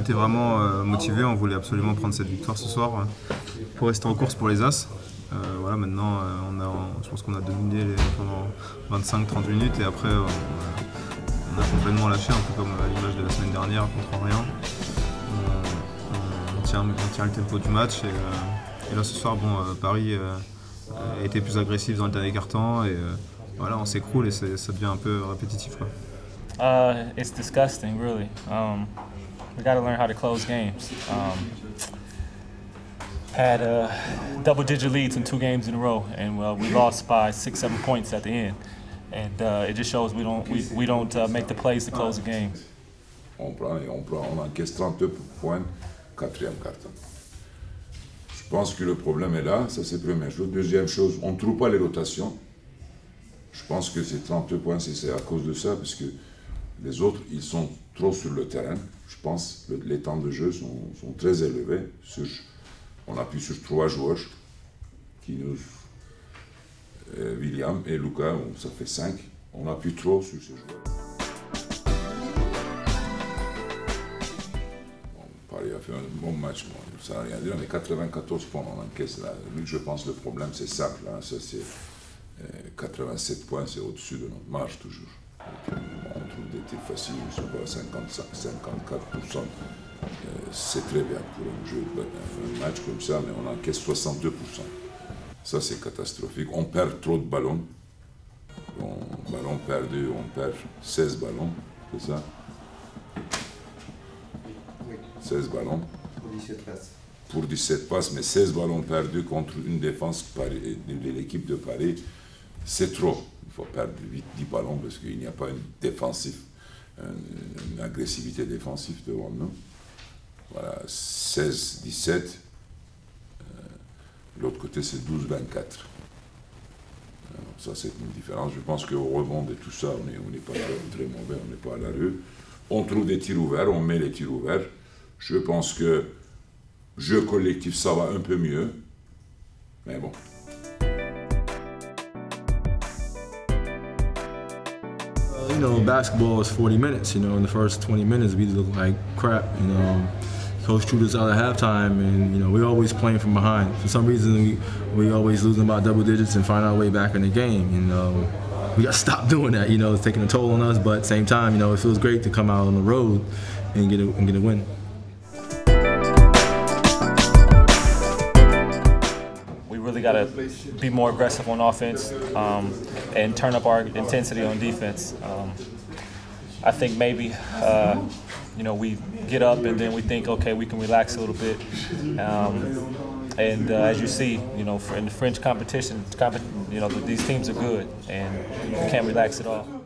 était vraiment motivés, on voulait absolument prendre cette victoire ce soir pour rester en course pour les As. Voilà, maintenant, je pense qu'on a dominé pendant 25-30 minutes et après on a complètement lâché, un peu comme à l'image de la semaine dernière contre Orient. On tient le tempo du match et là ce soir, Paris a été plus agressif dans le dernier quart-temps et voilà, on s'écroule et ça devient un peu répétitif, quoi. It's disgusting, really. We got to learn how to close games. Had double-digit leads in 2 games in a row, and we lost by 6-7 points at the end. And it just shows we don't make the plays to close the game. On encaisse 32 points, 4e quart-temps. Je pense que le problème est là, ça c'est la première chose. Deuxième chose, on ne trouve pas les rotations. Je pense que ces 32 points, c'est à cause de ça, parce que les autres, ils sont trop sur le terrain. Je pense que les temps de jeu sont très élevés. On appuie sur 3 joueurs, William et Luka, ça fait 5. On appuie trop sur ces joueurs. Paris a fait un bon match, ça n'a rien à dire, mais 94 points on encaisse là. Lui, je pense que le problème c'est simple, hein. Ça c'est 87 points, c'est au-dessus de notre marge toujours. On trouve des tirs faciles, je sais pas, 55, 54%. C'est très bien pour un match comme ça, mais on encaisse 62%. Ça c'est catastrophique. On perd trop de ballons. Ballons perdus, on perd 16 ballons, c'est ça? 16 ballons. Pour 17 passes. Pour 17 passes, mais 16 ballons perdus contre une défense de l'équipe de Paris, c'est trop. Il faut perdre 10 ballons parce qu'il n'y a pas une agressivité défensive devant nous. Voilà, 16-17. L'autre côté, c'est 12-24. Ça, c'est une différence. Je pense qu'au rebond et tout ça, on n'est pas très mauvais, on n'est pas à la rue. On trouve des tirs ouverts, on met les tirs ouverts. Je pense que jeu collectif, ça va un peu mieux. Mais bon. You know, basketball is 40 minutes. You know, in the first 20 minutes, we look like crap. You know, Coach threw us out at halftime, and you know, we're always playing from behind. For some reason, we always losing by double digits and find our way back in the game. You know, we got to stop doing that. You know, it's taking a toll on us. But at the same time, you know, it feels great to come out on the road and get a win. Really got to be more aggressive on offense and turn up our intensity on defense. I think maybe you know, we get up and then we think, okay, we can relax a little bit. And as you see, you know, in the French competition, you know, these teams are good and you can't relax at all.